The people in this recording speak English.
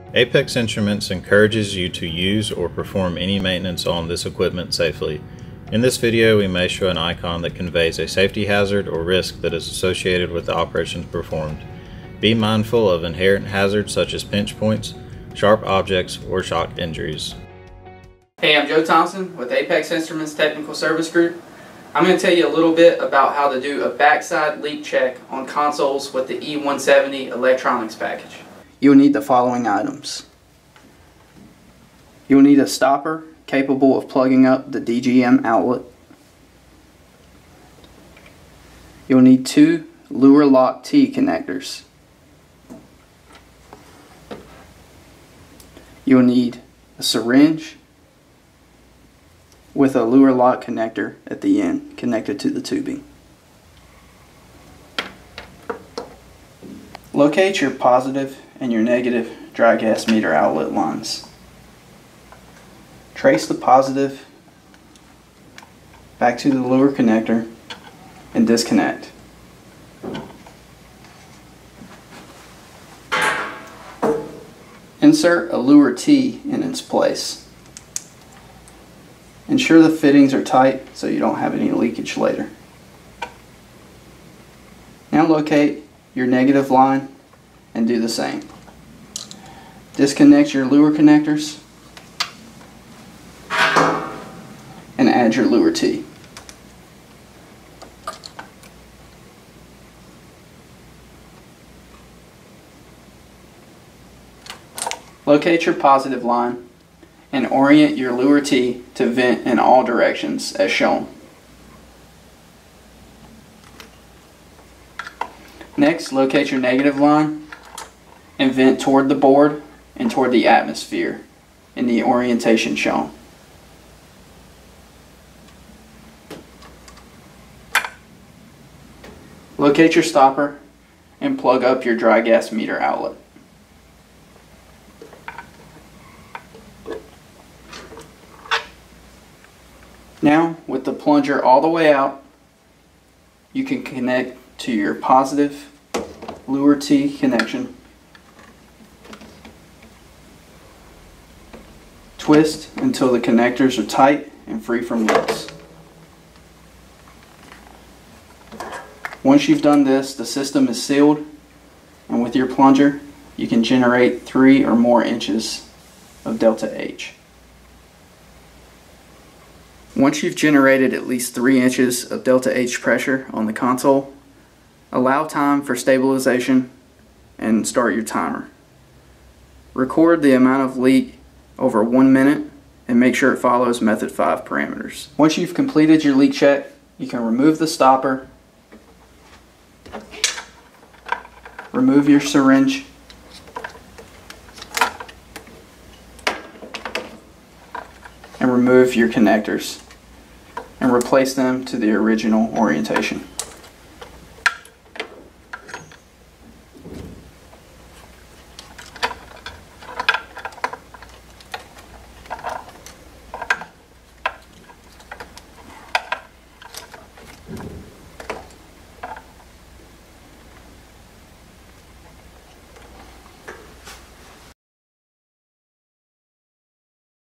Apex Instruments encourages you to use or perform any maintenance on this equipment safely. In this video, we may show an icon that conveys a safety hazard or risk that is associated with the operations performed. Be mindful of inherent hazards such as pinch points, sharp objects, or shock injuries. Hey, I'm Joe Thompson with Apex Instruments Technical Service Group. I'm going to tell you a little bit about how to do a backside leak check on consoles with the E170 electronics package. You will need the following items. You will need a stopper capable of plugging up the DGM outlet. You will need two Luer lock T connectors. You will need a syringe with a Luer lock connector at the end connected to the tubing. Locate your positive and your negative dry gas meter outlet lines. Trace the positive back to the Luer connector and disconnect. Insert a Luer T in its place. Ensure the fittings are tight so you don't have any leakage later. Now locate your negative line and do the same. Disconnect your Luer connectors and add your Luer T. Locate your positive line and orient your Luer T to vent in all directions as shown. Next, locate your negative line and vent toward the board and toward the atmosphere in the orientation shown. Locate your stopper and plug up your dry gas meter outlet. Now, with the plunger all the way out, you can connect to your positive Luer T connection. Twist until the connectors are tight and free from leaks. Once you've done this, the system is sealed, and with your plunger, you can generate 3 or more inches of delta H. Once you've generated at least 3 inches of delta H pressure on the console, allow time for stabilization and start your timer. Record the amount of leak over 1 minute and make sure it follows method 5 parameters. Once you've completed your leak check, you can remove the stopper, remove your syringe, and remove your connectors and replace them to the original orientation.